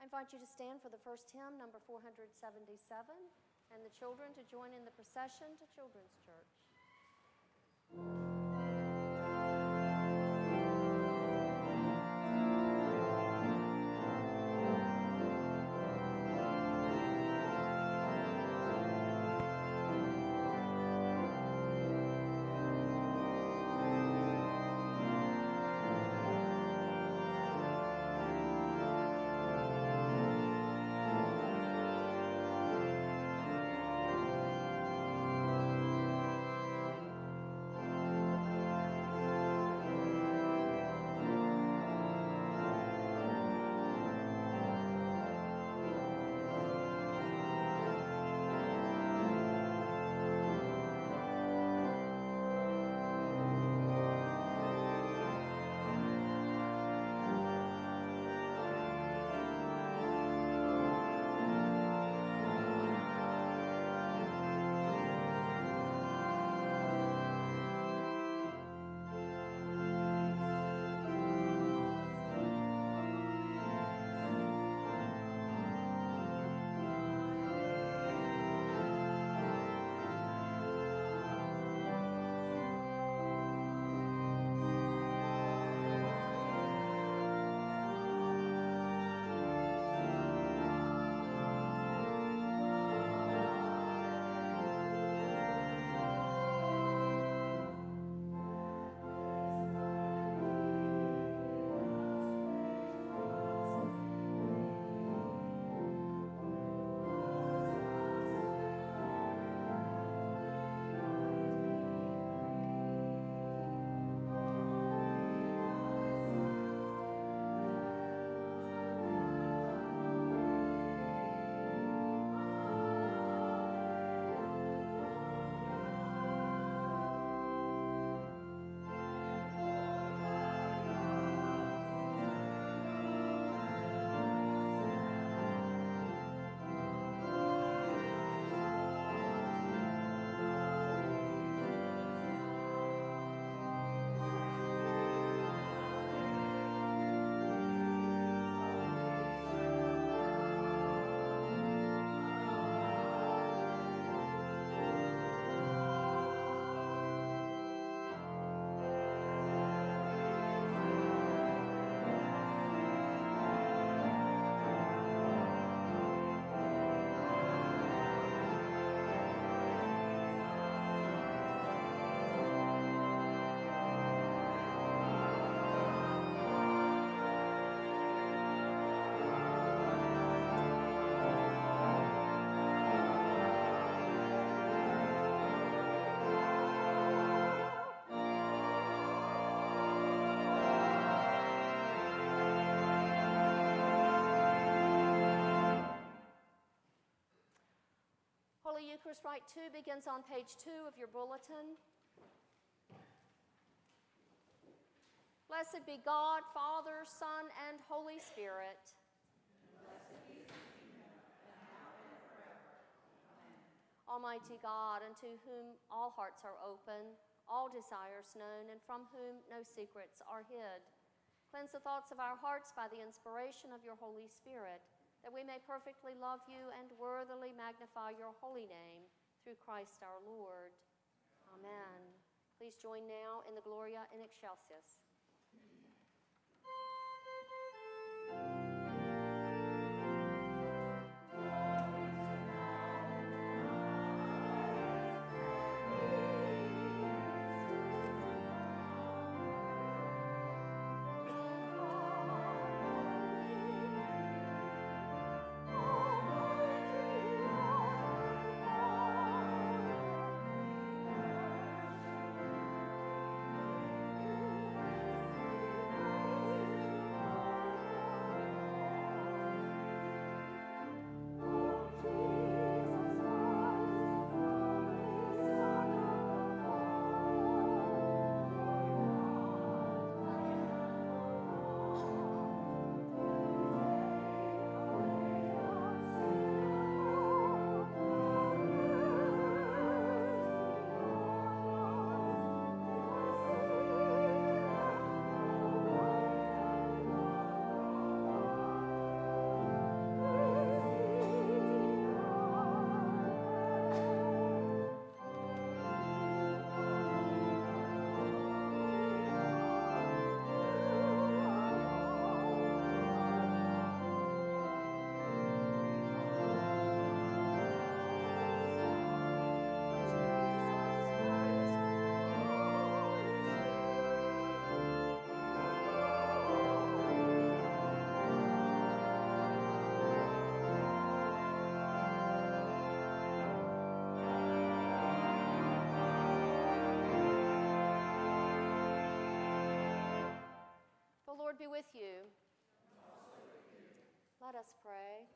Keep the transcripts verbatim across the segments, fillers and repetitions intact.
I invite you to stand for the first hymn, number four hundred seventy-seven, and the children to join in the procession to Children's Church. Holy Eucharist Rite two begins on page two of your bulletin. Blessed be God, Father, Son, and Holy Spirit. And blessed be the kingdom, and now and forever. Amen. Almighty God, unto whom all hearts are open, all desires known, and from whom no secrets are hid, cleanse the thoughts of our hearts by the inspiration of your Holy Spirit, that we may perfectly love you and worthily magnify your holy name, through Christ our Lord. Amen. Please join now in the Gloria in Excelsis. Lord be with you. Let us pray.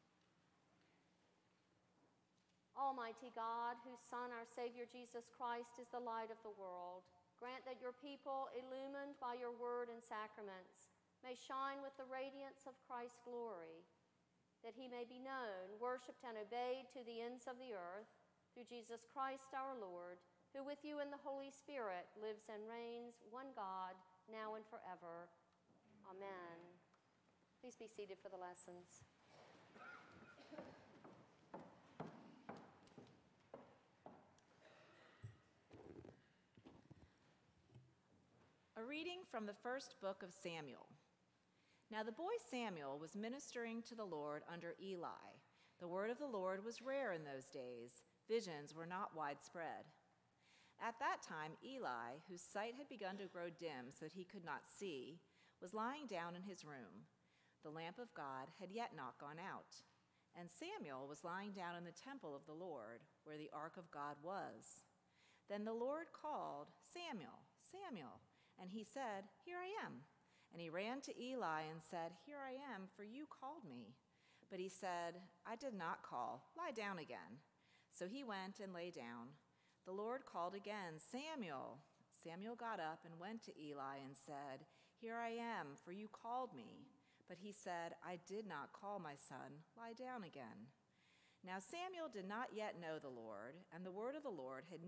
Almighty God, whose Son, our Savior Jesus Christ, is the light of the world, grant that your people, illumined by your word and sacraments, may shine with the radiance of Christ's glory, that he may be known, worshipped, and obeyed to the ends of the earth, through Jesus Christ our Lord, who with you in the Holy Spirit lives and reigns, one God, now and forever. Amen. Please be seated for the lessons. A reading from the first book of Samuel. Now the boy Samuel was ministering to the Lord under Eli. The word of the Lord was rare in those days. Visions were not widespread. At that time, Eli, whose sight had begun to grow dim so that he could not see, was lying down in his room. The lamp of God had yet not gone out. And Samuel was lying down in the temple of the Lord, where the ark of God was. Then the Lord called, "Samuel, Samuel." And he said, "Here I am." And he ran to Eli and said, "Here I am, for you called me." But he said, "I did not call. Lie down again." So he went and lay down. The Lord called again, "Samuel." Samuel got up and went to Eli and said, "Here I am, for you called me." But he said, "I did not call, my son. Lie down again." Now Samuel did not yet know the Lord, and the word of the Lord had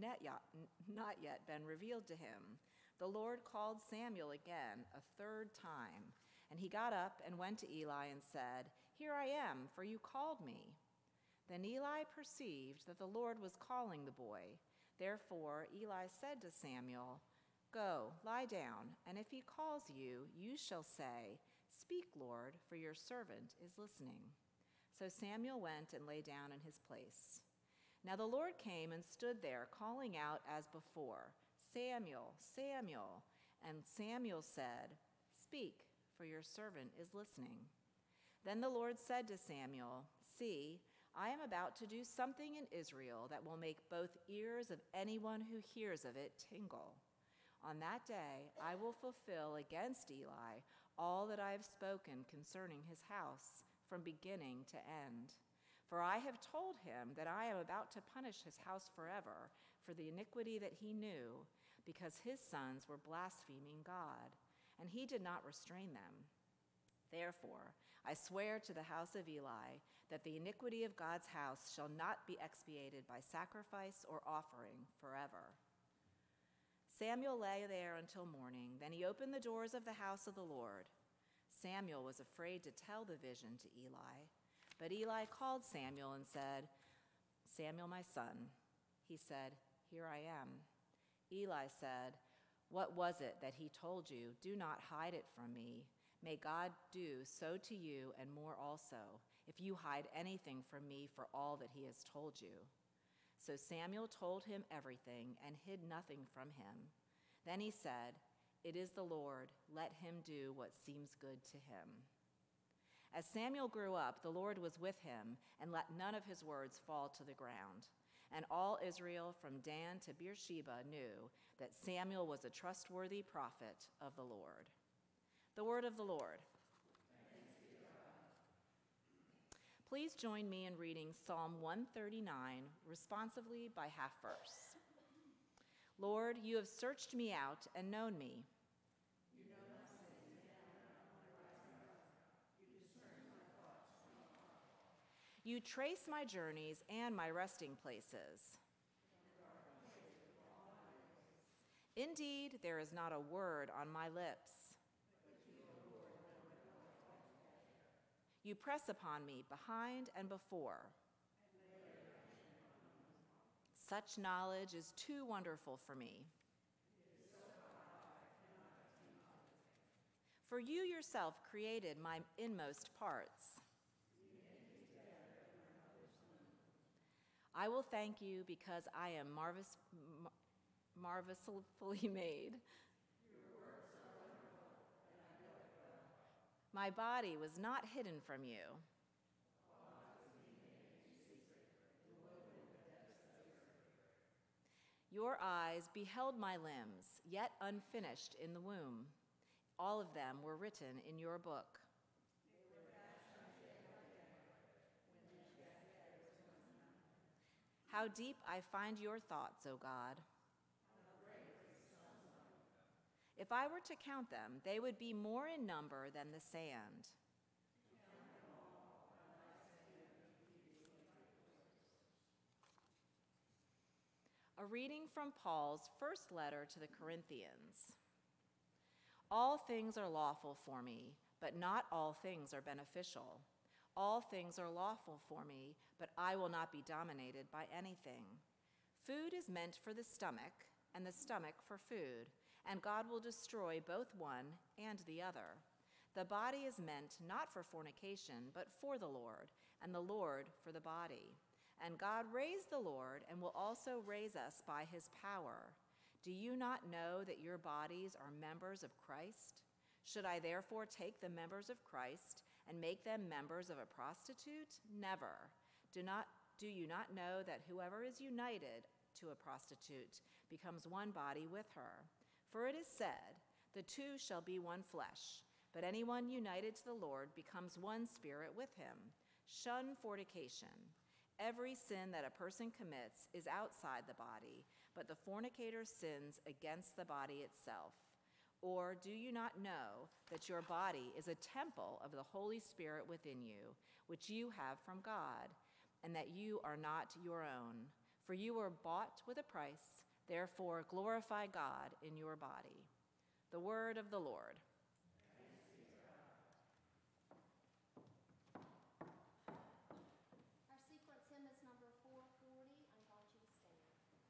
not yet been revealed to him. The Lord called Samuel again a third time, and he got up and went to Eli and said, "Here I am, for you called me." Then Eli perceived that the Lord was calling the boy. Therefore Eli said to Samuel, "Go, lie down, and if he calls you, you shall say, 'Speak, Lord, for your servant is listening.'" So Samuel went and lay down in his place. Now the Lord came and stood there, calling out as before, "Samuel, Samuel." And Samuel said, "Speak, for your servant is listening." Then the Lord said to Samuel, "See, I am about to do something in Israel that will make both ears of anyone who hears of it tingle. On that day I will fulfill against Eli all that I have spoken concerning his house, from beginning to end. For I have told him that I am about to punish his house forever for the iniquity that he knew, because his sons were blaspheming God, and he did not restrain them. Therefore, I swear to the house of Eli that the iniquity of God's house shall not be expiated by sacrifice or offering forever." Samuel lay there until morning. Then he opened the doors of the house of the Lord. Samuel was afraid to tell the vision to Eli. But Eli called Samuel and said, "Samuel, my son." He said, "Here I am." Eli said, "What was it that he told you? Do not hide it from me. May God do so to you and more also, if you hide anything from me for all that he has told you." So Samuel told him everything and hid nothing from him. Then he said, "It is the Lord. Let him do what seems good to him." As Samuel grew up, the Lord was with him and let none of his words fall to the ground. And all Israel from Dan to Beersheba knew that Samuel was a trustworthy prophet of the Lord. The word of the Lord. Please join me in reading Psalm one thirty-nine responsively by half verse. Lord, you have searched me out and known me. You know my sins and my rising up. You discern my thoughts from afar. You trace my journeys and my resting places. Indeed, there is not a word on my lips. You press upon me behind and before. Such knowledge is too wonderful for me. For you yourself created my inmost parts. I will thank you because I am marvelous, mar- marvelously made. My body was not hidden from you. Your eyes beheld my limbs, yet unfinished in the womb. All of them were written in your book. How deep I find your thoughts, O God. If I were to count them, they would be more in number than the sand. A reading from Paul's first letter to the Corinthians. All things are lawful for me, but not all things are beneficial. All things are lawful for me, but I will not be dominated by anything. Food is meant for the stomach, and the stomach for food, and God will destroy both one and the other. The body is meant not for fornication, but for the Lord, and the Lord for the body. And God raised the Lord and will also raise us by his power. Do you not know that your bodies are members of Christ? Should I therefore take the members of Christ and make them members of a prostitute? Never. Do not, do you not know that whoever is united to a prostitute becomes one body with her? For it is said, the two shall be one flesh. But anyone united to the Lord becomes one spirit with him. Shun fornication. Every sin that a person commits is outside the body, but the fornicator sins against the body itself. Or do you not know that your body is a temple of the Holy Spirit within you, which you have from God, and that you are not your own? For you were bought with a price, therefore glorify God in your body. The word of the Lord. Our sequence hymn is number four forty. I invite you to stand.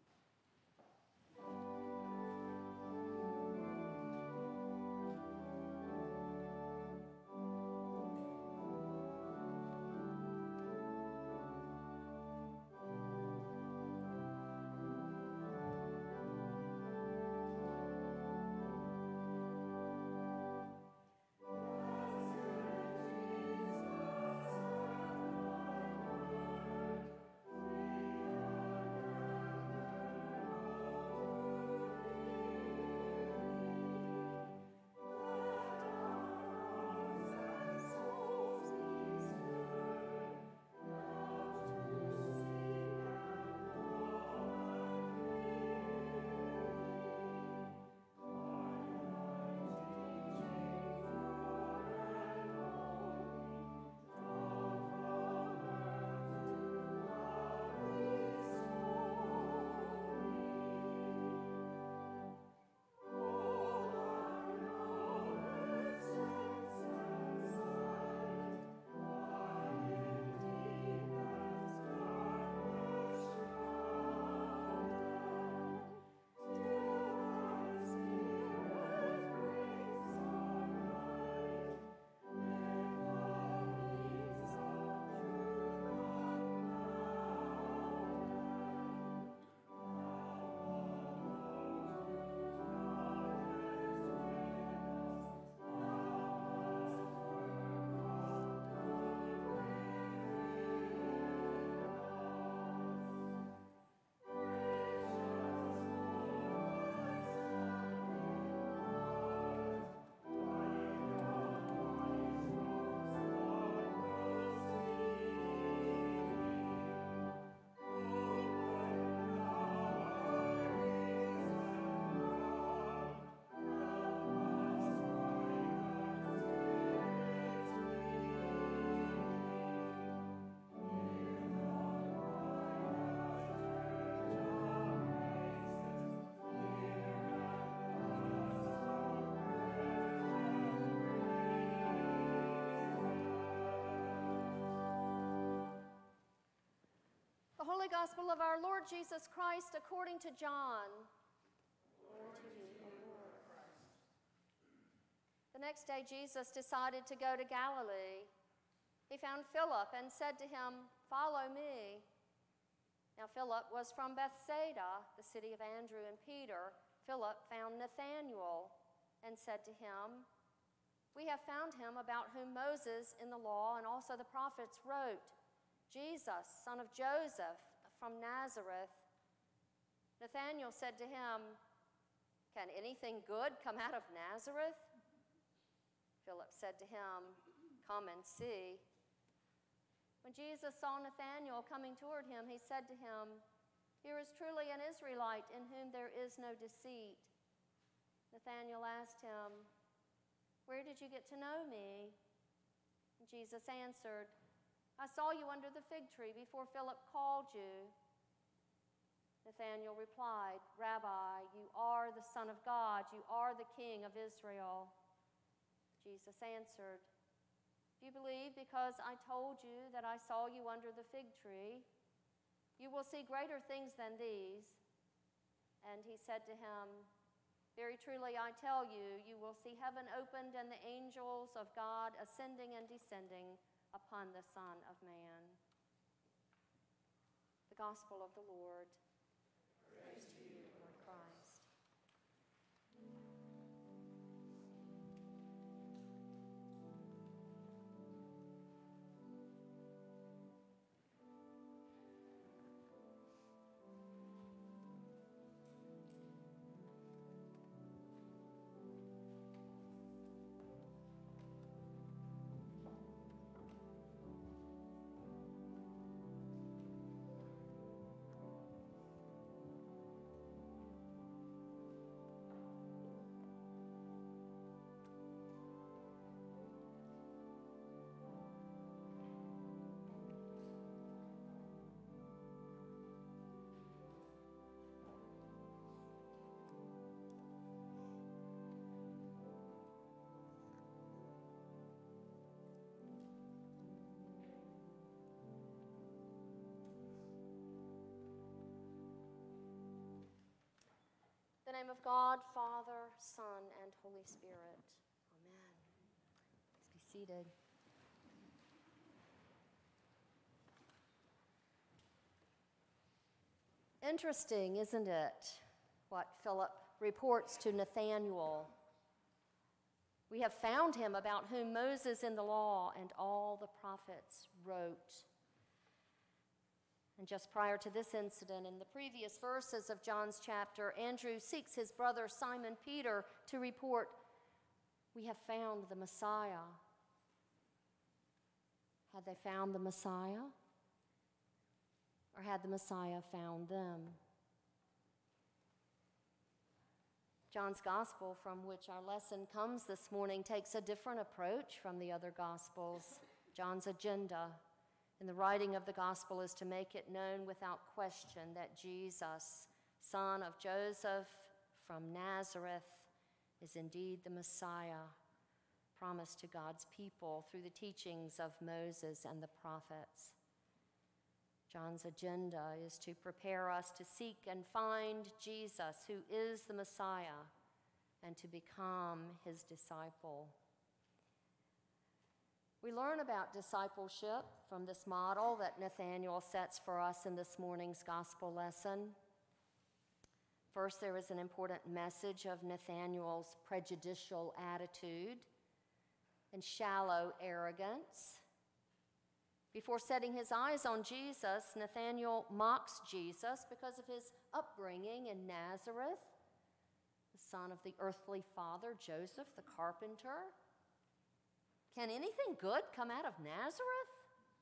The Holy Gospel of our Lord Jesus Christ according to John. Glory to you, O Lord. The next day Jesus decided to go to Galilee. He found Philip and said to him, "Follow me." Now Philip was from Bethsaida, the city of Andrew and Peter. Philip found Nathanael and said to him, "We have found him about whom Moses in the law and also the prophets wrote, Jesus, son of Joseph, from Nazareth." Nathanael said to him, "Can anything good come out of Nazareth?" Philip said to him, "Come and see." When Jesus saw Nathanael coming toward him, he said to him, "Here is truly an Israelite in whom there is no deceit." Nathanael asked him, "Where did you get to know me?" And Jesus answered, "I saw you under the fig tree before Philip called you." Nathanael replied, "Rabbi, you are the Son of God. You are the King of Israel." Jesus answered, "Do you believe because I told you that I saw you under the fig tree? You will see greater things than these." And he said to him, "Very truly I tell you, you will see heaven opened and the angels of God ascending and descending upon the Son of Man." The Gospel of the Lord. Praise to you, Lord Christ. In the name of God, Father, Son, and Holy Spirit. Amen. Please be seated. Interesting, isn't it, what Philip reports to Nathanael? We have found him about whom Moses in the law and all the prophets wrote. And just prior to this incident, in the previous verses of John's chapter, Andrew seeks his brother Simon Peter to report, "We have found the Messiah." Had they found the Messiah? Or had the Messiah found them? John's Gospel, from which our lesson comes this morning, takes a different approach from the other Gospels. John's agenda in the writing of the Gospel is to make it known without question that Jesus, son of Joseph from Nazareth, is indeed the Messiah promised to God's people through the teachings of Moses and the prophets. John's agenda is to prepare us to seek and find Jesus, who is the Messiah, and to become his disciple. We learn about discipleship from this model that Nathanael sets for us in this morning's gospel lesson. First, there is an important message of Nathanael's prejudicial attitude and shallow arrogance. Before setting his eyes on Jesus, Nathanael mocks Jesus because of his upbringing in Nazareth, the son of the earthly father, Joseph the carpenter. Can anything good come out of Nazareth?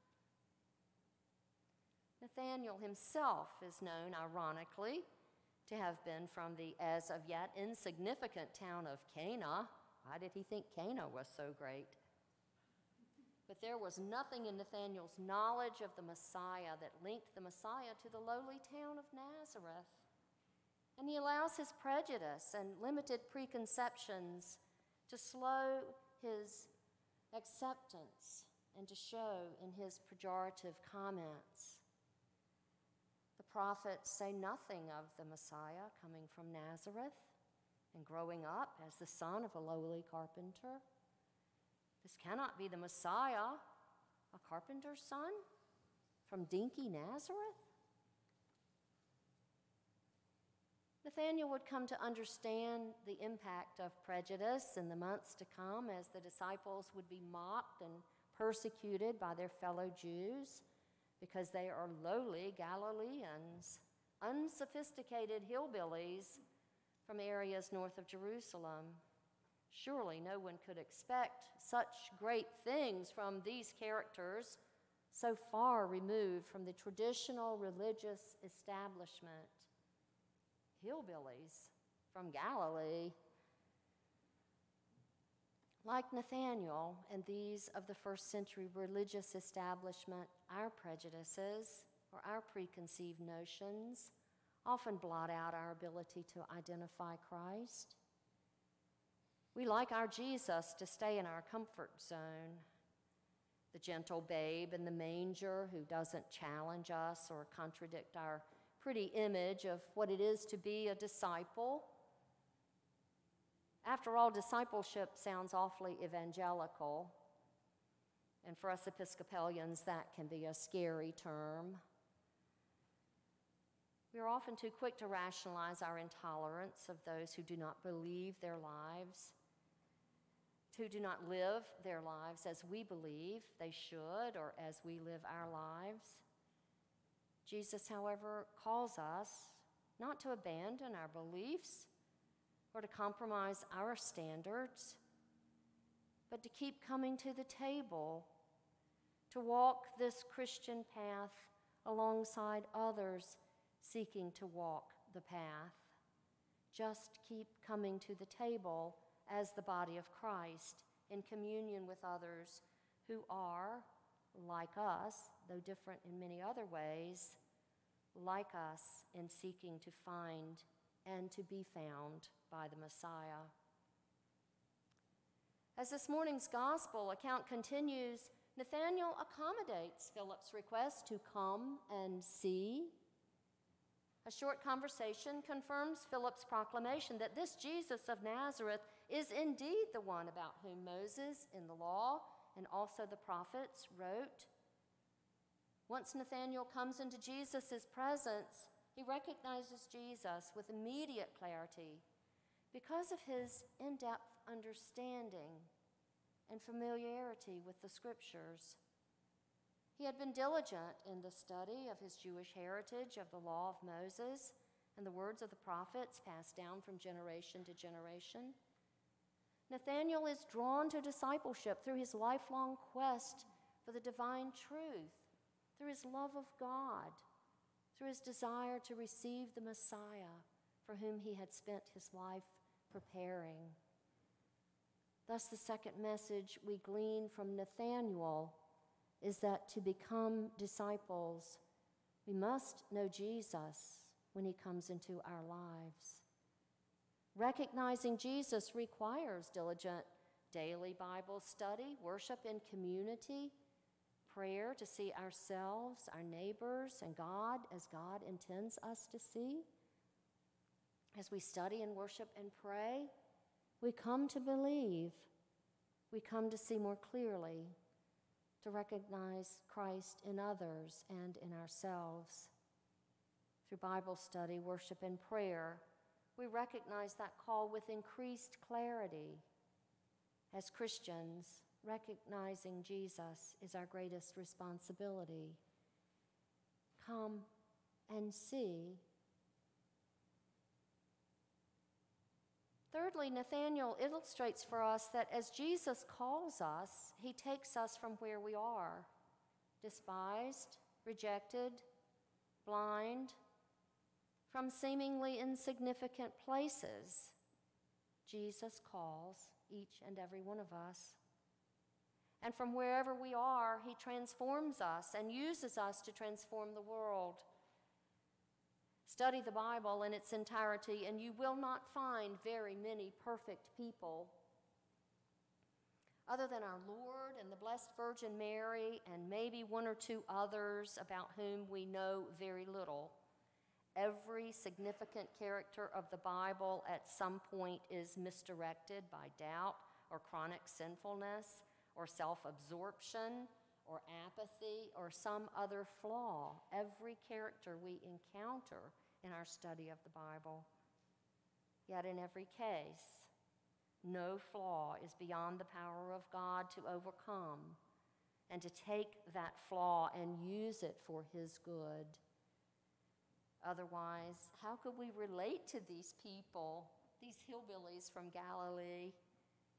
Nathanael himself is known, ironically, to have been from the as of yet insignificant town of Cana. Why did he think Cana was so great? But there was nothing in Nathanael's knowledge of the Messiah that linked the Messiah to the lowly town of Nazareth. And he allows his prejudice and limited preconceptions to slow his acceptance and to show in his pejorative comments. The prophets say nothing of the Messiah coming from Nazareth and growing up as the son of a lowly carpenter. This cannot be the Messiah, a carpenter's son from dinky Nazareth. Nathanael would come to understand the impact of prejudice in the months to come as the disciples would be mocked and persecuted by their fellow Jews because they are lowly Galileans, unsophisticated hillbillies from areas north of Jerusalem, Surely no one could expect such great things from these characters so far removed from the traditional religious establishment. Hillbillies from Galilee. Like Nathanael and these of the first century religious establishment, our prejudices or our preconceived notions often blot out our ability to identify Christ. We like our Jesus to stay in our comfort zone, the gentle babe in the manger who doesn't challenge us or contradict our pretty image of what it is to be a disciple. After all, discipleship sounds awfully evangelical, and for us Episcopalians, that can be a scary term. We are often too quick to rationalize our intolerance of those who do not believe their lives, who do not live their lives as we believe they should or as we live our lives. Jesus, however, calls us not to abandon our beliefs or to compromise our standards, but to keep coming to the table, to walk this Christian path alongside others seeking to walk the path. Just keep coming to the table as the body of Christ in communion with others who are, like us, though different in many other ways, like us in seeking to find and to be found by the Messiah. As this morning's gospel account continues, Nathanael accommodates Philip's request to come and see. A short conversation confirms Philip's proclamation that this Jesus of Nazareth is indeed the one about whom Moses in the law and also the prophets wrote. Once Nathanael comes into Jesus' presence, he recognizes Jesus with immediate clarity because of his in-depth understanding and familiarity with the scriptures. He had been diligent in the study of his Jewish heritage, of the law of Moses, and the words of the prophets passed down from generation to generation. Nathanael is drawn to discipleship through his lifelong quest for the divine truth, through his love of God, through his desire to receive the Messiah for whom he had spent his life preparing. Thus, the second message we glean from Nathanael is that to become disciples, we must know Jesus when he comes into our lives. Recognizing Jesus requires diligent daily Bible study, worship in community, prayer to see ourselves, our neighbors, and God as God intends us to see. As we study and worship and pray, we come to believe. We come to see more clearly, to recognize Christ in others and in ourselves. Through Bible study, worship, and prayer, we recognize that call with increased clarity. As Christians, recognizing Jesus is our greatest responsibility. Come and see. Thirdly, Nathanael illustrates for us that as Jesus calls us, he takes us from where we are, despised, rejected, blind, from seemingly insignificant places. Jesus calls each and every one of us. And from wherever we are, he transforms us and uses us to transform the world. Study the Bible in its entirety, and you will not find very many perfect people. Other than our Lord and the Blessed Virgin Mary, and maybe one or two others about whom we know very little, every significant character of the Bible at some point is misdirected by doubt or chronic sinfulness or self-absorption or apathy or some other flaw. Every character we encounter in our study of the Bible. Yet in every case, no flaw is beyond the power of God to overcome and to take that flaw and use it for his good. Otherwise, how could we relate to these people, these hillbillies from Galilee,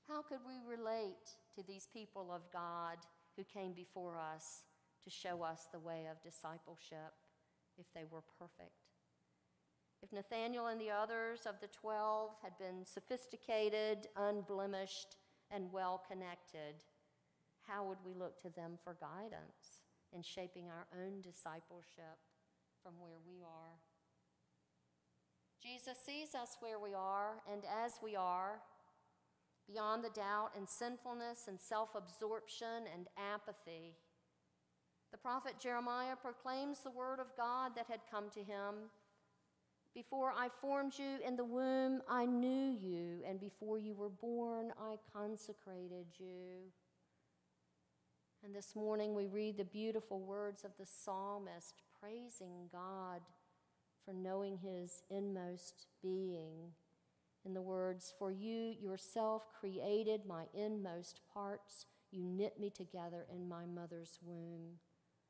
How could we relate to these people of God who came before us to show us the way of discipleship if they were perfect? If Nathanael and the others of the twelve had been sophisticated, unblemished, and well-connected, how would we look to them for guidance in shaping our own discipleship from where we are? Jesus sees us where we are and as we are, beyond the doubt and sinfulness and self-absorption and apathy. The prophet Jeremiah proclaims the word of God that had come to him. Before I formed you in the womb, I knew you, and before you were born, I consecrated you. And this morning we read the beautiful words of the psalmist praising God for knowing his inmost being. In the words, "For you yourself created my inmost parts. You knit me together in my mother's womb."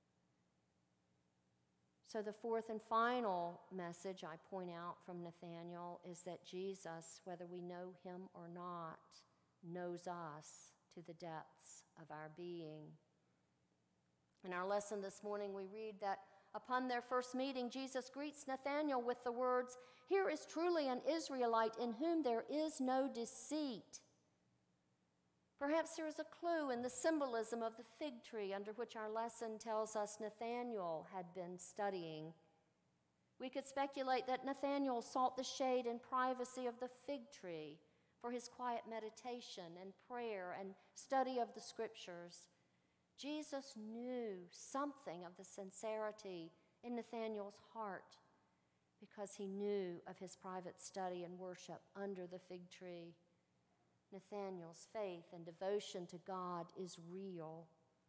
So the fourth and final message I point out from Nathanael is that Jesus, whether we know him or not, knows us to the depths of our being. In our lesson this morning, we read that upon their first meeting, Jesus greets Nathanael with the words, "Here is truly an Israelite in whom there is no deceit." Perhaps there is a clue in the symbolism of the fig tree under which our lesson tells us Nathanael had been studying. We could speculate that Nathanael sought the shade and privacy of the fig tree for his quiet meditation and prayer and study of the scriptures. Jesus knew something of the sincerity in Nathanael's heart because he knew of his private study and worship under the fig tree. Nathanael's faith and devotion to God is real.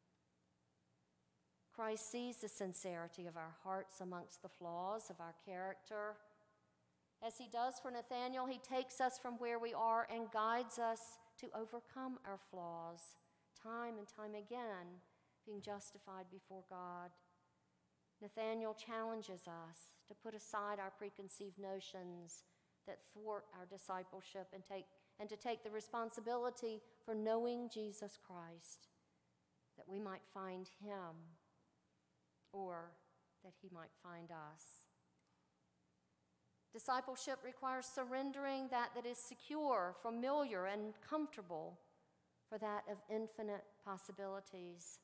Christ sees the sincerity of our hearts amongst the flaws of our character. As he does for Nathanael, he takes us from where we are and guides us to overcome our flaws, time and time again, being justified before God. Nathanael challenges us to put aside our preconceived notions that thwart our discipleship and take and to take the responsibility for knowing Jesus Christ, that we might find him or that he might find us. Discipleship requires surrendering that that is secure, familiar, and comfortable for that of infinite possibilities,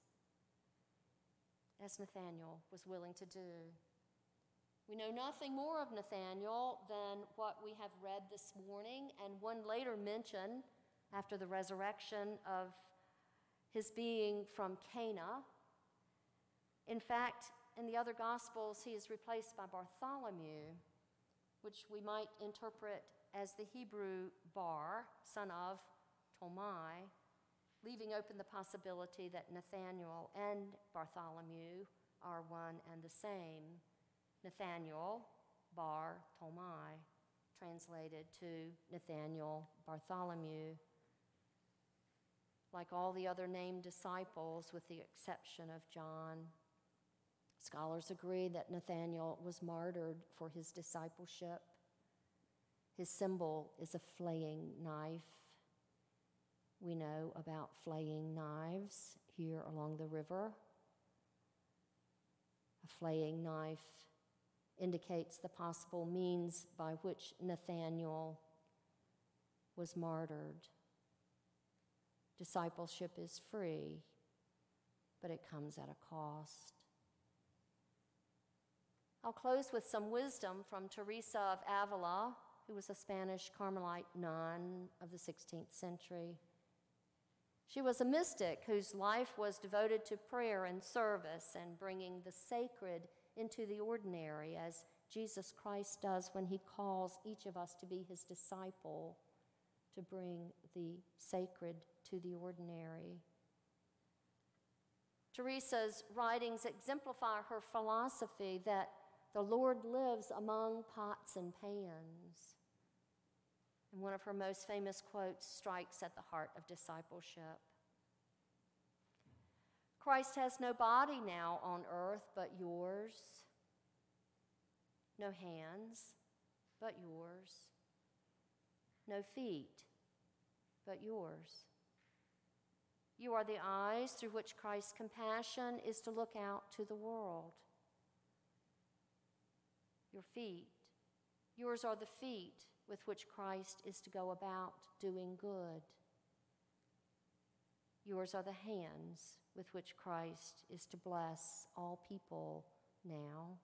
as Nathanael was willing to do. We know nothing more of Nathanael than what we have read this morning and one later mention after the resurrection of his being from Cana. In fact, in the other Gospels, he is replaced by Bartholomew, which we might interpret as the Hebrew Bar, son of Tomai, leaving open the possibility that Nathanael and Bartholomew are one and the same. Nathanael, Bar Tomai, translated to Nathanael Bartholomew. Like all the other named disciples, with the exception of John, scholars agree that Nathanael was martyred for his discipleship. His symbol is a flaying knife. We know about flaying knives here along the river. A flaying knife indicates the possible means by which Nathanael was martyred. Discipleship is free, but it comes at a cost. I'll close with some wisdom from Teresa of Avila, who was a Spanish Carmelite nun of the sixteenth century. She was a mystic whose life was devoted to prayer and service and bringing the sacred into the ordinary, as Jesus Christ does when he calls each of us to be his disciple, to bring the sacred to the ordinary. Teresa's writings exemplify her philosophy that the Lord lives among pots and pans. And one of her most famous quotes strikes at the heart of discipleship. Christ has no body now on earth but yours, no hands but yours, no feet but yours. You are the eyes through which Christ's compassion is to look out to the world. Your feet. Yours are the feet with which Christ is to go about doing good. Yours are the hands with which Christ is to bless all people now.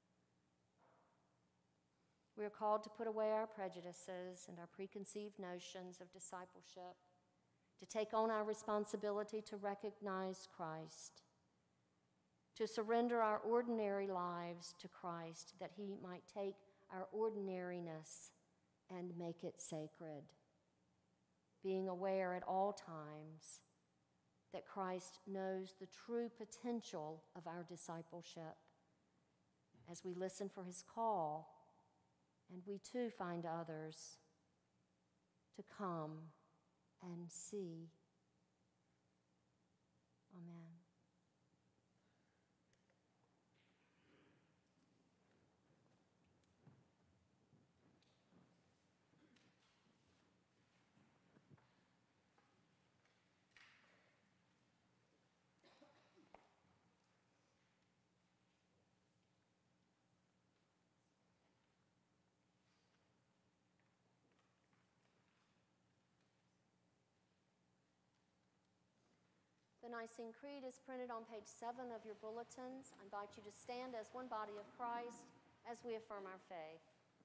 We are called to put away our prejudices and our preconceived notions of discipleship, to take on our responsibility to recognize Christ, to surrender our ordinary lives to Christ, that he might take our ordinariness and make it sacred, being aware at all times that Christ knows the true potential of our discipleship as we listen for his call, and we too find others to come and see. Amen. The Nicene Creed is printed on page seven of your bulletins. I invite you to stand as one body of Christ as we affirm our faith.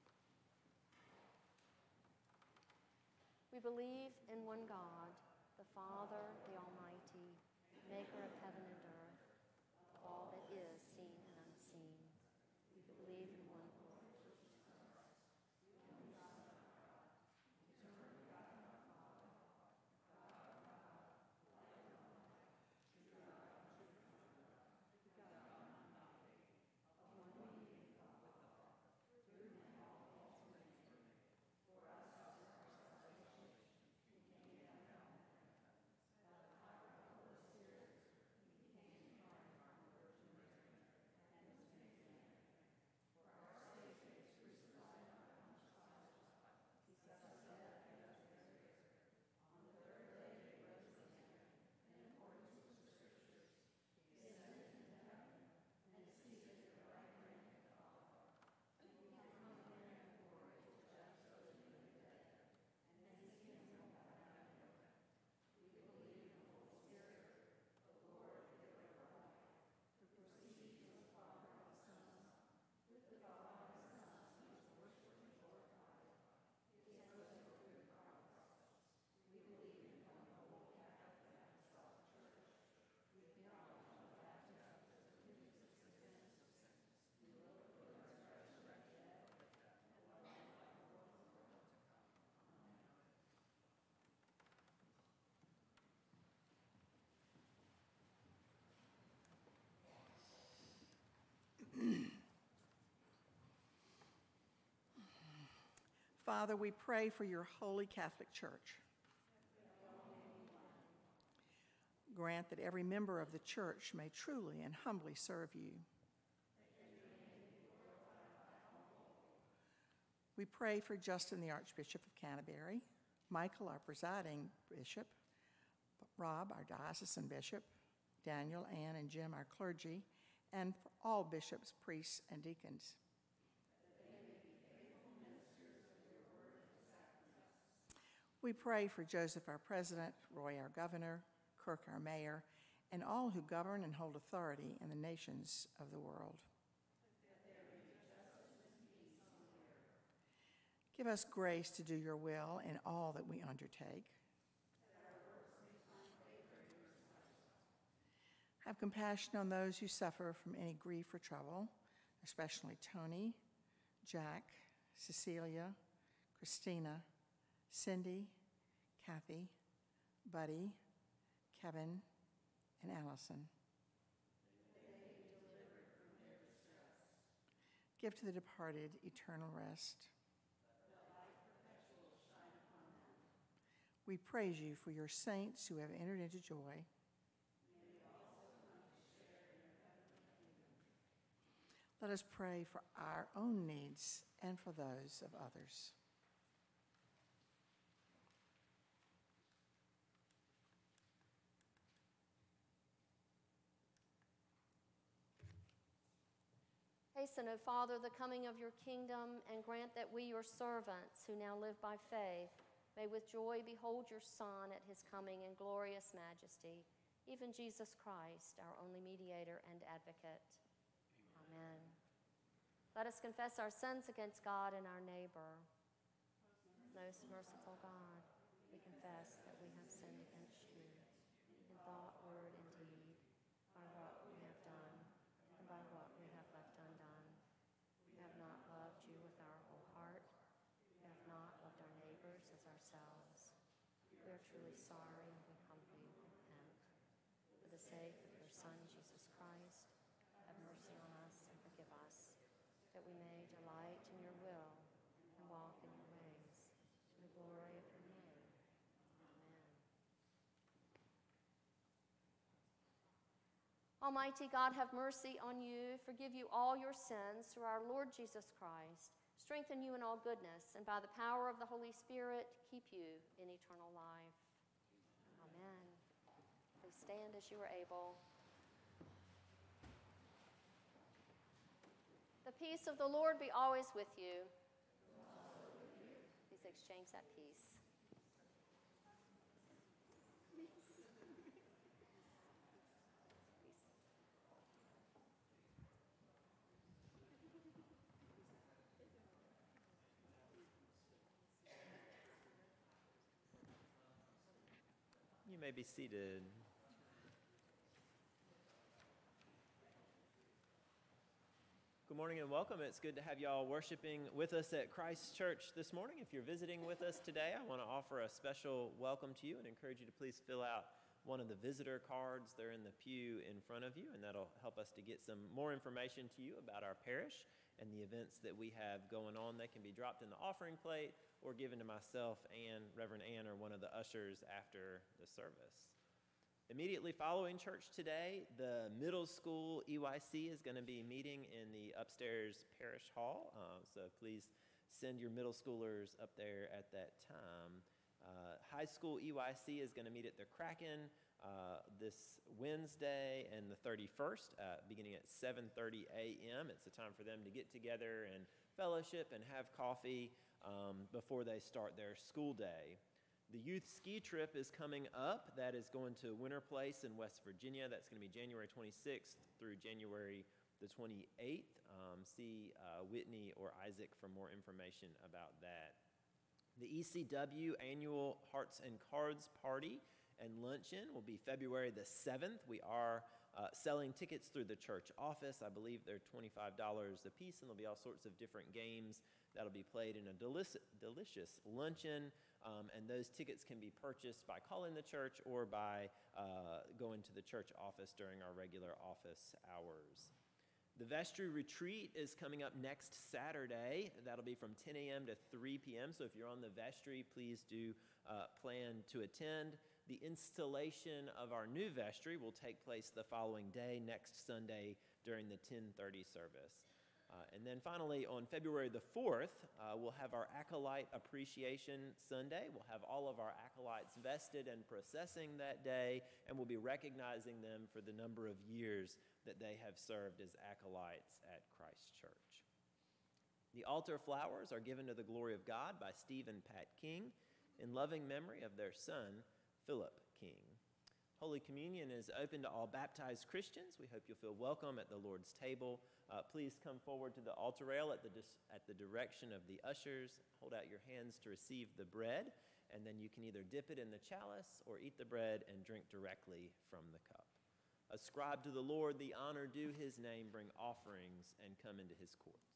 We believe in one God, the Father, the Almighty, maker of heaven and earth, of all that is seen and unseen. We believe in one Lord. Father, we pray for your holy Catholic Church. Grant that every member of the church may truly and humbly serve you. We pray for Justin, the Archbishop of Canterbury, Michael, our presiding bishop, Rob, our diocesan bishop, Daniel, Ann, and Jim, our clergy, and for all bishops, priests, and deacons. We pray for Joseph, our president, Roy, our governor, Kirk, our mayor, and all who govern and hold authority in the nations of the world. Give us grace to do your will in all that we undertake. Have compassion on those who suffer from any grief or trouble, especially Tony, Jack, Cecilia, Christina, Cindy, Kathy, Buddy, Kevin, and Allison. Give to the departed eternal rest. We praise you for your saints who have entered into joy. Let us pray for our own needs and for those of others. Hasten, O Father, the coming of your kingdom, and grant that we, your servants, who now live by faith, may with joy behold your Son at his coming in glorious majesty, even Jesus Christ, our only mediator and advocate. Amen. Let us confess our sins against God and our neighbor. Most merciful God, we confess that we have sinned against you in thought, word, and deed, by what we have done and by what we have left undone. We have not loved you with our whole heart. We have not loved our neighbors as ourselves. We are truly sorry and we humbly repent. For the sake of your Son, Jesus Christ, have mercy on us and forgive us, that we may delight in your will and walk in your ways, to the glory of your name. Amen. Almighty God, have mercy on you, forgive you all your sins through our Lord Jesus Christ, strengthen you in all goodness, and by the power of the Holy Spirit, keep you in eternal life. Amen. Please stand as you are able. The peace of the Lord be always with you. Please exchange that peace. You may be seated. Good morning and welcome. It's good to have y'all worshiping with us at Christ Church this morning. If you're visiting with us today, I want to offer a special welcome to you and encourage you to please fill out one of the visitor cards. They're in the pew in front of you, and that'll help us to get some more information to you about our parish and the events that we have going on. They can be dropped in the offering plate or given to myself and Reverend Ann or one of the ushers after the service. Immediately following church today, the middle school E Y C is going to be meeting in the upstairs parish hall, uh, so please send your middle schoolers up there at that time. Uh, high school E Y C is going to meet at the Kraken uh, this Wednesday and the thirty-first, uh, beginning at seven thirty a m It's a time for them to get together and fellowship and have coffee um, before they start their school day. The youth ski trip is coming up. That is going to Winter Place in West Virginia. That's going to be January twenty-sixth through January the twenty-eighth. Um, see uh, Whitney or Isaac for more information about that. The E C W annual Hearts and Cards Party and Luncheon will be February the seventh. We are uh, selling tickets through the church office. I believe they're twenty-five dollars a piece, and there'll be all sorts of different games that'll be played in a delici- delicious luncheon. Um, and those tickets can be purchased by calling the church or by uh, going to the church office during our regular office hours. The vestry retreat is coming up next Saturday. That'll be from ten a m to three p m So if you're on the vestry, please do uh, plan to attend. The installation of our new vestry will take place the following day, next Sunday, during the ten thirty service. Uh, and then finally, on February the fourth, uh, we'll have our Acolyte Appreciation Sunday. We'll have all of our acolytes vested and processing that day, and we'll be recognizing them for the number of years that they have served as acolytes at Christ Church. The altar flowers are given to the glory of God by Steve and Pat King in loving memory of their son, Philip King. Holy Communion is open to all baptized Christians. We hope you'll feel welcome at the Lord's table. Uh, please come forward to the altar rail at the, dis- at the direction of the ushers. Hold out your hands to receive the bread, and then you can either dip it in the chalice or eat the bread and drink directly from the cup. Ascribe to the Lord the honor due his name, bring offerings, and come into his courts.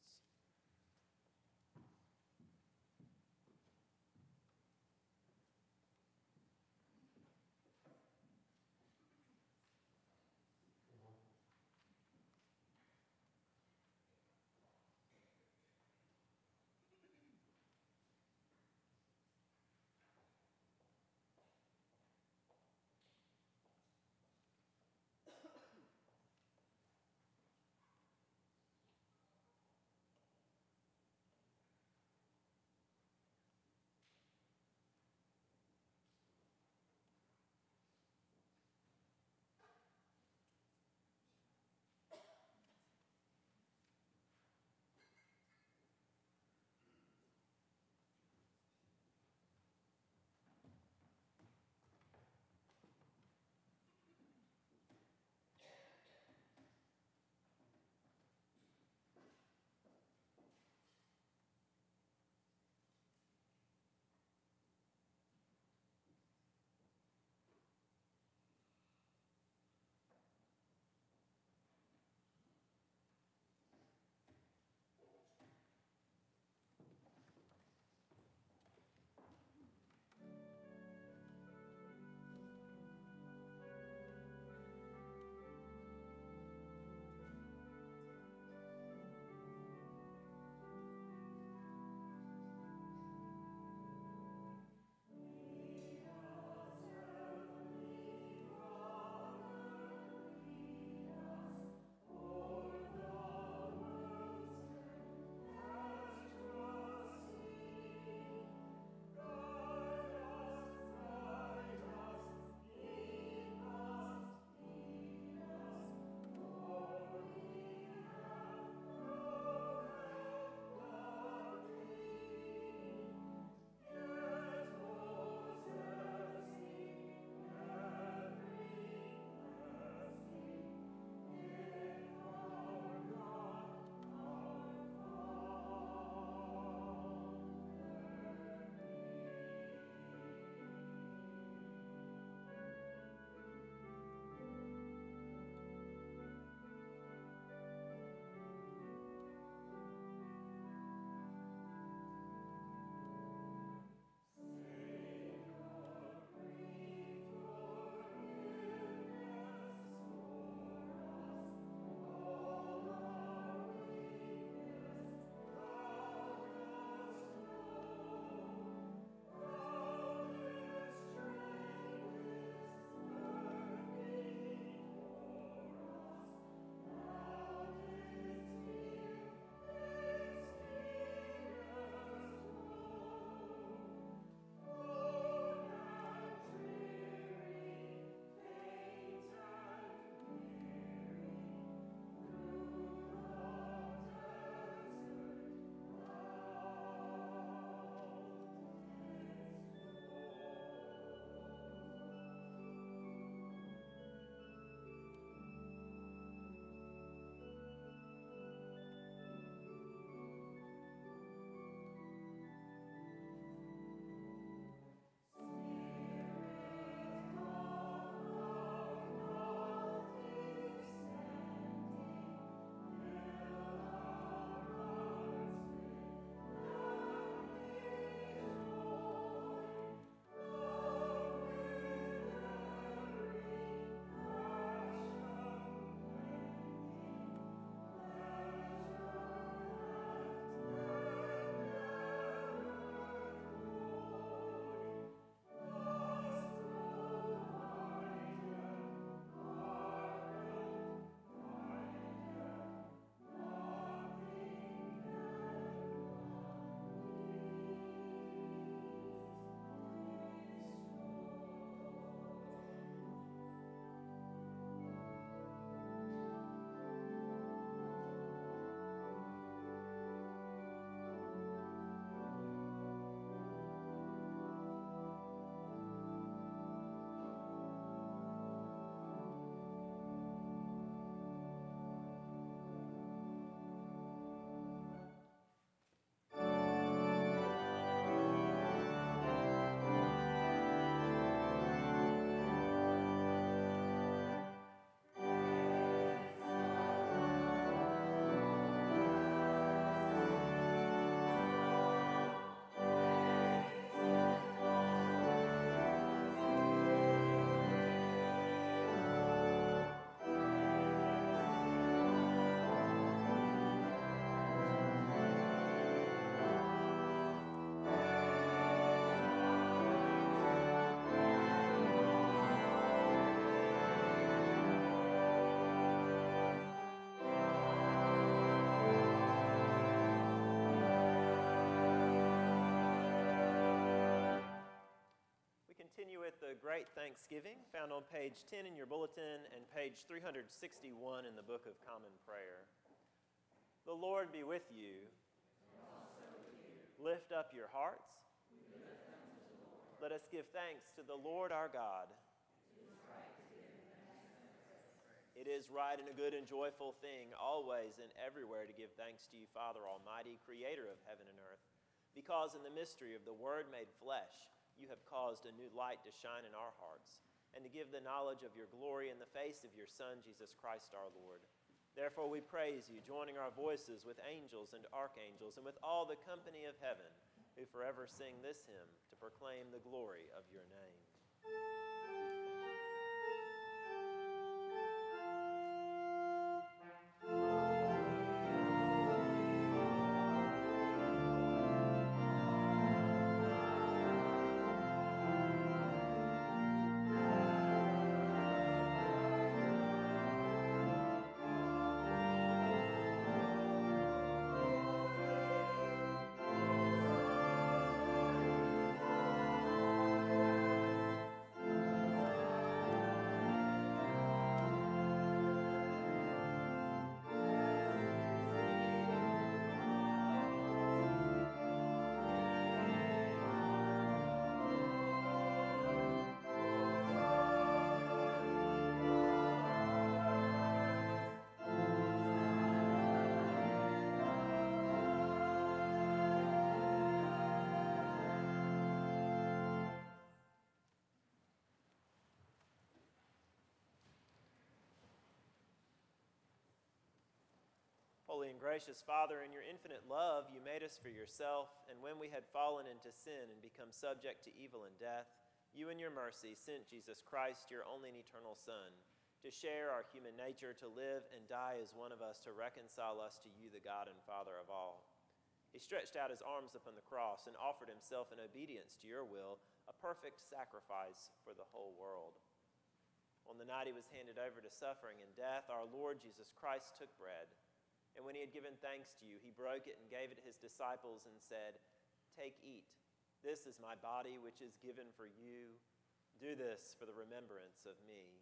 with the Great Thanksgiving found on page ten in your bulletin and page three hundred sixty-one in the Book of Common Prayer. The Lord be with you. And also with you. Lift up your hearts. We lift them to the Lord. Let us give thanks to the Lord our God. It is right to give him thanks and praise. It is right and a good and joyful thing, always and everywhere, to give thanks to you, Father Almighty, creator of heaven and earth, because in the mystery of the Word made flesh, you have caused a new light to shine in our hearts, and to give the knowledge of your glory in the face of your Son, Jesus Christ our Lord. Therefore we praise you, joining our voices with angels and archangels and with all the company of heaven, who forever sing this hymn to proclaim the glory of your name. Holy and gracious Father, in your infinite love, you made us for yourself, and when we had fallen into sin and become subject to evil and death, you in your mercy sent Jesus Christ, your only and eternal Son, to share our human nature, to live and die as one of us, to reconcile us to you, the God and Father of all. He stretched out his arms upon the cross and offered himself in obedience to your will, a perfect sacrifice for the whole world. On the night he was handed over to suffering and death, our Lord Jesus Christ took bread. And when he had given thanks to you, he broke it and gave it to his disciples and said, "Take, eat. This is my body, which is given for you. Do this for the remembrance of me."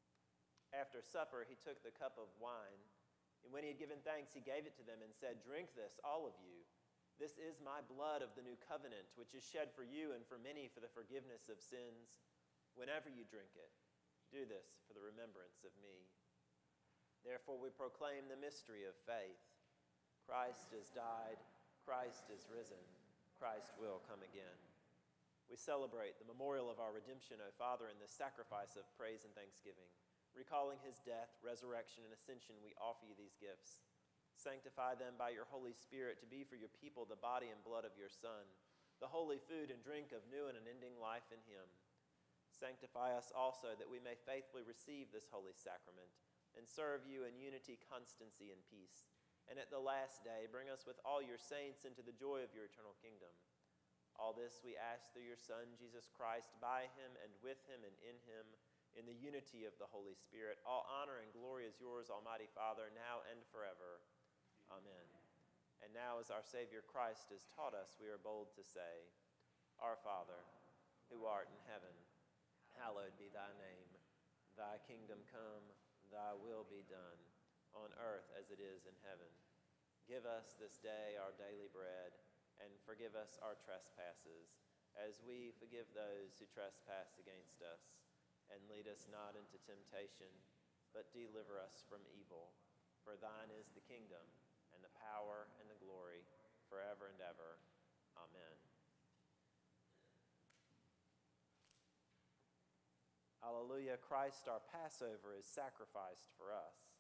After supper, he took the cup of wine, and when he had given thanks, he gave it to them and said, "Drink this, all of you. This is my blood of the new covenant, which is shed for you and for many for the forgiveness of sins. Whenever you drink it, do this for the remembrance of me." Therefore we proclaim the mystery of faith. Christ has died, Christ is risen, Christ will come again. We celebrate the memorial of our redemption, O Father, in this sacrifice of praise and thanksgiving. Recalling his death, resurrection, and ascension, we offer you these gifts. Sanctify them by your Holy Spirit to be for your people the body and blood of your Son, the holy food and drink of new and unending life in him. Sanctify us also that we may faithfully receive this holy sacrament and serve you in unity, constancy, and peace. And at the last day, bring us with all your saints into the joy of your eternal kingdom. All this we ask through your Son, Jesus Christ, by him and with him and in him, in the unity of the Holy Spirit. All honor and glory is yours, Almighty Father, now and forever. Amen. And now, as our Savior Christ has taught us, we are bold to say, Our Father, who art in heaven, hallowed be thy name. Thy kingdom come, thy will be done, on earth as it is in heaven. Give us this day our daily bread, and forgive us our trespasses, as we forgive those who trespass against us. And lead us not into temptation, but deliver us from evil. For thine is the kingdom, and the power, and the glory, forever and ever. Amen. Alleluia, Christ our Passover is sacrificed for us.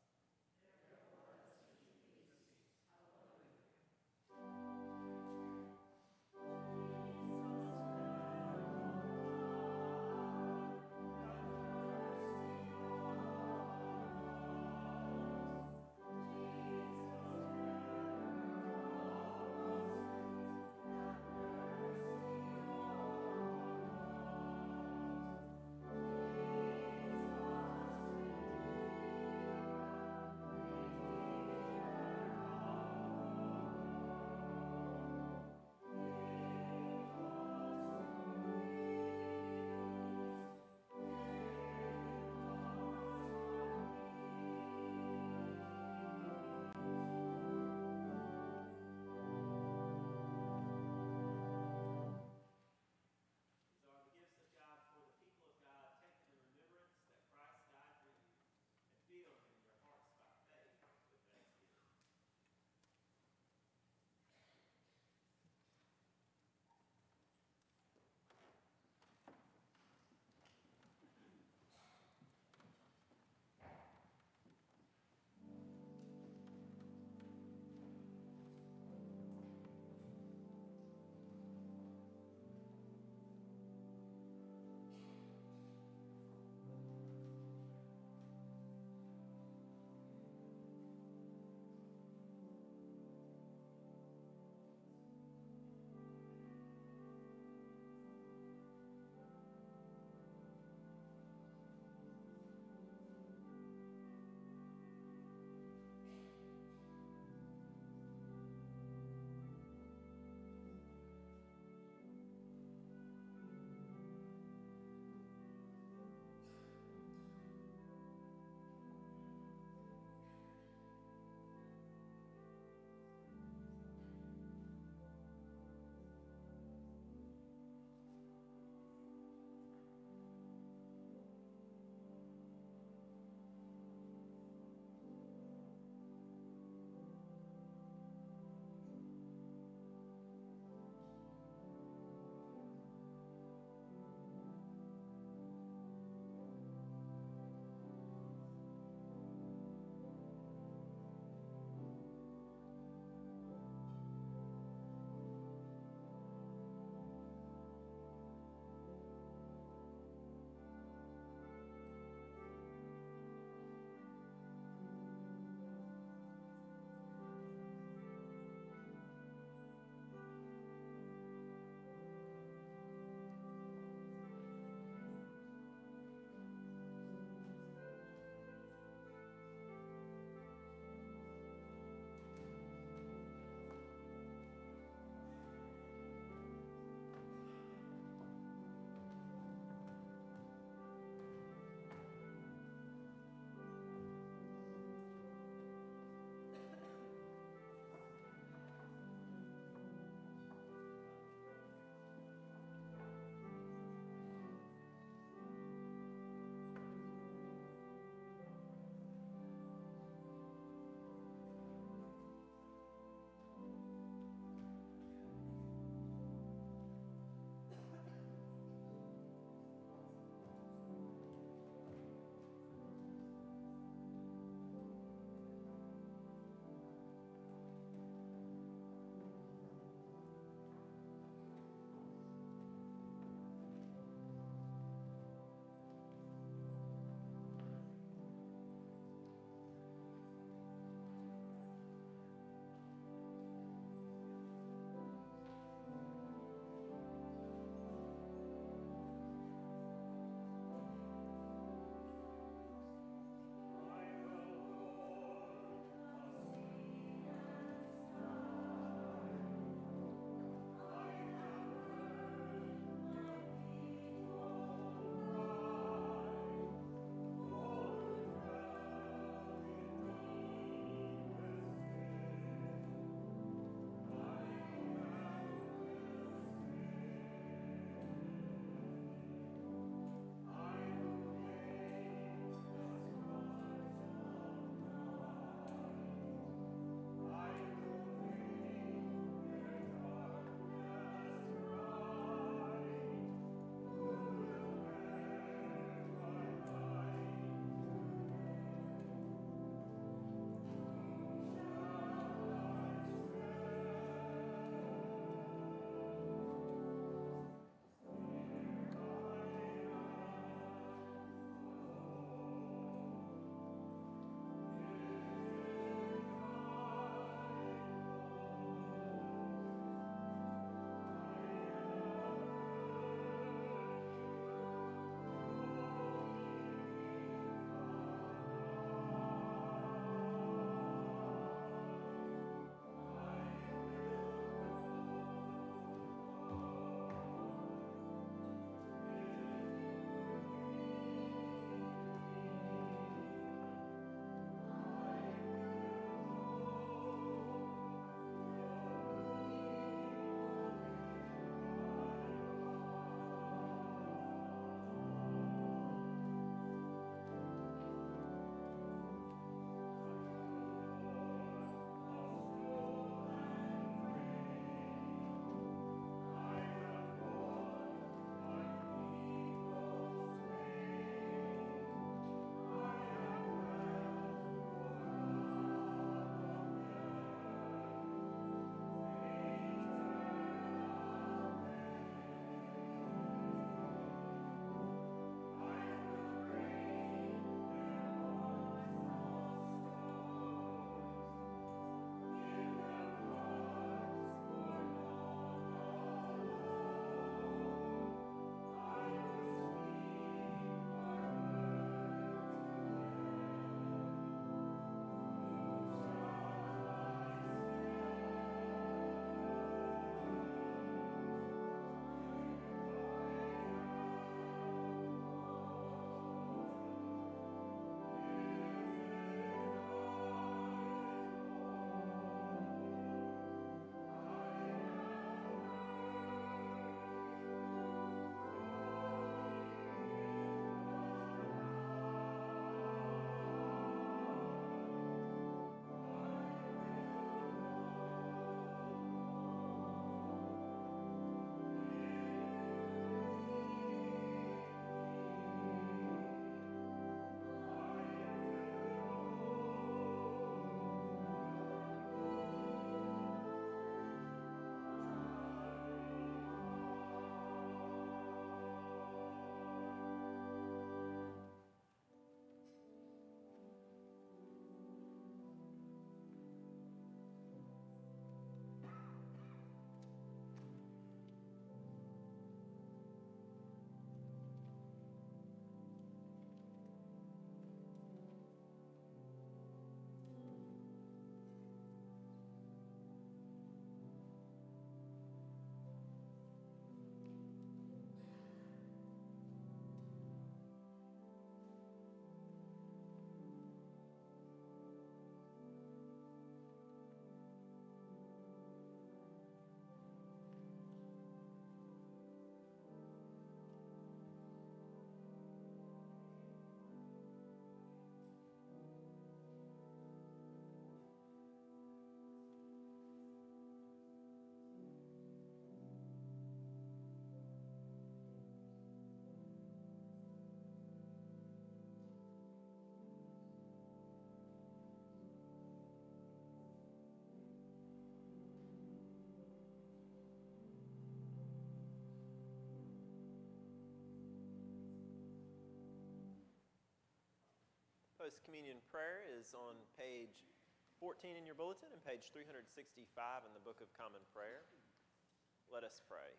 Post Communion Prayer is on page fourteen in your bulletin and page three hundred sixty-five in the Book of Common Prayer. Let us pray.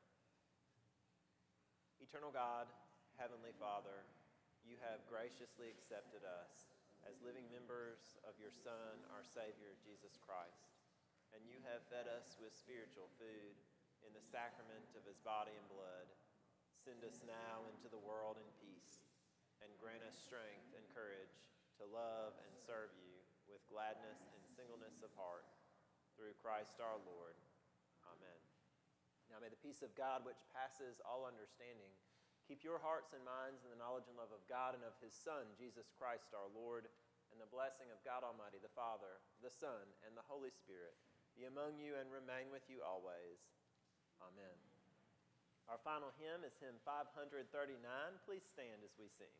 Eternal God, Heavenly Father, you have graciously accepted us as living members of your Son, our Savior, Jesus Christ, and you have fed us with spiritual food in the sacrament of his body and blood. Send us now into the world in peace, and grant us strength and courage to love and serve you with gladness and singleness of heart, through Christ our Lord. Amen. Now may the peace of God, which passes all understanding, keep your hearts and minds in the knowledge and love of God and of his Son, Jesus Christ our Lord, and the blessing of God Almighty, the Father, the Son, and the Holy Spirit be among you and remain with you always. Amen. Our final hymn is hymn five hundred thirty-nine. Please stand as we sing.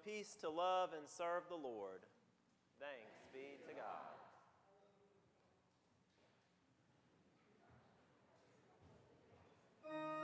peace to love and serve the Lord. Thanks be to God. Thank you.